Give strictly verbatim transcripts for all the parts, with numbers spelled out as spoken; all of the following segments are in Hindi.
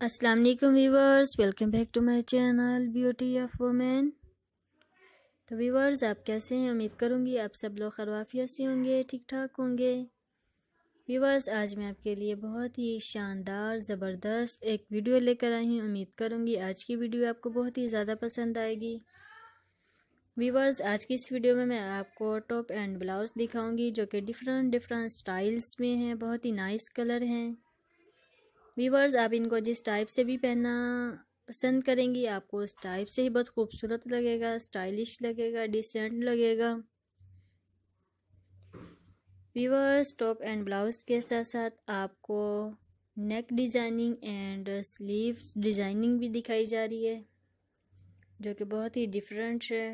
अस्सलाम वालेकुम viewers, welcome back to my channel beauty of women. तो व्यूवर्स, आप कैसे हैं? उम्मीद करूंगी आप सब लोग खैरियत से होंगे, ठीक ठाक होंगे। व्यूवर्स, आज मैं आपके लिए बहुत ही शानदार ज़बरदस्त एक वीडियो लेकर आई हूँ। उम्मीद करूंगी आज की वीडियो आपको बहुत ही ज़्यादा पसंद आएगी। व्यूवर्स, आज की इस वीडियो में मैं आपको टॉप एंड ब्लाउज दिखाऊंगी जो कि डिफरेंट डिफरेंट स्टाइल्स में हैं, बहुत ही नाइस कलर हैं। व्यूवर्स, आप इनको जिस टाइप से भी पहनना पसंद करेंगी आपको उस टाइप से ही बहुत खूबसूरत लगेगा, स्टाइलिश लगेगा, डिसेंट लगेगा। व्यूवर्स, टॉप एंड ब्लाउज के साथ साथ आपको neck designing and sleeves designing भी दिखाई जा रही है जो कि बहुत ही डिफरेंट है।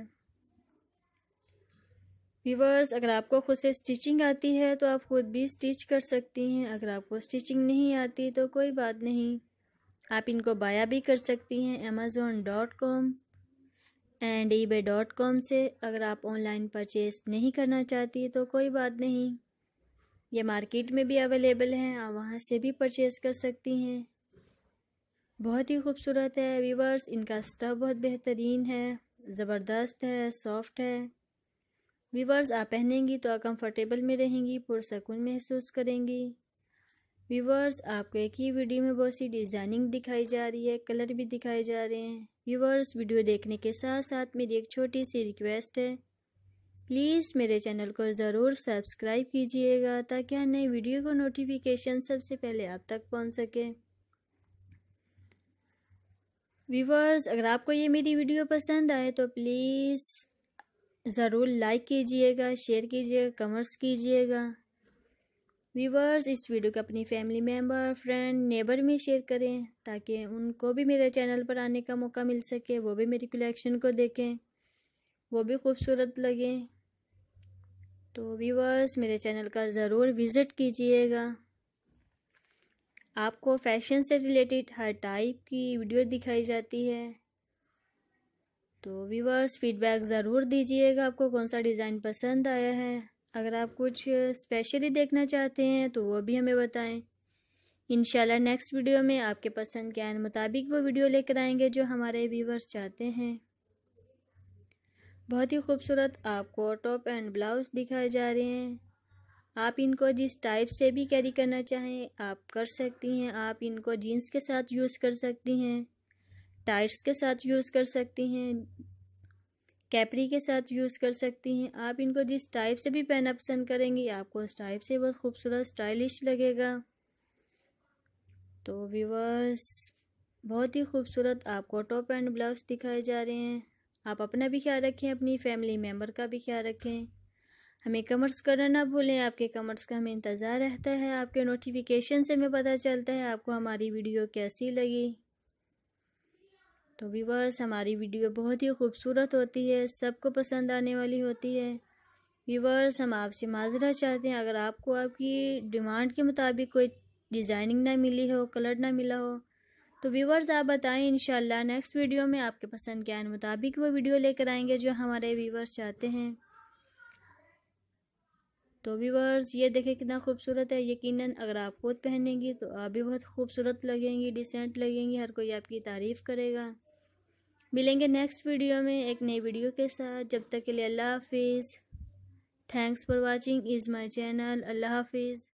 व्यूवर्स, अगर आपको खुद से स्टिचिंग आती है तो आप खुद भी स्टिच कर सकती हैं। अगर आपको स्टिचिंग नहीं आती तो कोई बात नहीं, आप इनको बाया भी कर सकती हैं Amazon dot com and eBay dot com से। अगर आप ऑनलाइन परचेज नहीं करना चाहती तो कोई बात नहीं, ये मार्केट में भी अवेलेबल हैं, आप वहाँ से भी परचेज कर सकती हैं। बहुत ही खूबसूरत है व्यूवर्स, इनका स्टफ बहुत बेहतरीन है, ज़बरदस्त है, सॉफ्ट है। व्यूवर्स, आप पहनेंगी तो आप कंफर्टेबल में रहेंगी, पुरसकून महसूस करेंगी। व्यूवर्स, आपको एक ही वीडियो में बहुत सी डिज़ाइनिंग दिखाई जा रही है, कलर भी दिखाए जा रहे हैं। व्यूवर्स, वीडियो देखने के साथ साथ मेरी एक छोटी सी रिक्वेस्ट है, प्लीज़ मेरे चैनल को ज़रूर सब्सक्राइब कीजिएगा ताकि हर नई वीडियो को नोटिफिकेशन सबसे पहले आप तक पहुंच सके। व्यूवर्स, अगर आपको ये मेरी वीडियो पसंद आए तो प्लीज़ ज़रूर लाइक कीजिएगा, शेयर कीजिएगा, कमेंट्स कीजिएगा। व्यूवर्स, इस वीडियो को अपनी फैमिली मेम्बर, फ्रेंड, नेबर में शेयर करें ताकि उनको भी मेरे चैनल पर आने का मौका मिल सके, वो भी मेरी कलेक्शन को देखें, वो भी खूबसूरत लगे। तो व्यूवर्स, मेरे चैनल का ज़रूर विज़िट कीजिएगा। आपको फैशन से रिलेटेड हर टाइप की वीडियो दिखाई जाती है। तो व्यूवर्स, फीडबैक ज़रूर दीजिएगा आपको कौन सा डिज़ाइन पसंद आया है। अगर आप कुछ स्पेशली देखना चाहते हैं तो वो भी हमें बताएं। इंशाल्लाह नेक्स्ट वीडियो में आपके पसंद के मुताबिक वो वीडियो लेकर आएंगे जो हमारे व्यूवर्स चाहते हैं। बहुत ही खूबसूरत आपको टॉप एंड ब्लाउज दिखाए जा रहे हैं। आप इनको जिस टाइप से भी कैरी करना चाहें आप कर सकती हैं। आप इनको जीन्स के साथ यूज़ कर सकती हैं, टाइट्स के साथ यूज़ कर सकती हैं, कैपरी के साथ यूज़ कर सकती हैं। आप इनको जिस टाइप से भी पहनना पसंद करेंगी आपको उस टाइप से बहुत खूबसूरत स्टाइलिश लगेगा। तो व्यूवर्स, बहुत ही खूबसूरत आपको टॉप एंड ब्लाउज दिखाए जा रहे हैं। आप अपना भी ख्याल रखें, अपनी फैमिली मेम्बर का भी ख्याल रखें। हमें कमेंट्स करना ना भूलें, आपके कमेंट्स का हमें इंतज़ार रहता है। आपके नोटिफिकेशन से हमें पता चलता है आपको हमारी वीडियो कैसी लगी। तो व्यूवर्स, हमारी वीडियो बहुत ही खूबसूरत होती है, सबको पसंद आने वाली होती है। व्यूवर्स, हम आपसे माजरा चाहते हैं अगर आपको आपकी डिमांड के मुताबिक कोई डिज़ाइनिंग ना मिली हो, कलर ना मिला हो तो व्यूवर्स आप बताएं। इंशाल्लाह नेक्स्ट वीडियो में आपके पसंद के मुताबिक वो वीडियो लेकर आएंगे जो हमारे व्यूवर्स चाहते हैं। तो व्यूवर्स, ये देखें कितना खूबसूरत है। यकीनन अगर आप खुद पहनेंगी तो आप भी बहुत खूबसूरत लगेंगी, डिसेंट लगेंगी, हर कोई आपकी तारीफ़ करेगा। मिलेंगे नेक्स्ट वीडियो में एक नई वीडियो के साथ। जब तक के लिए अल्लाह हाफिज़। Thanks for watching is my channel. अल्लाह हाफिज़।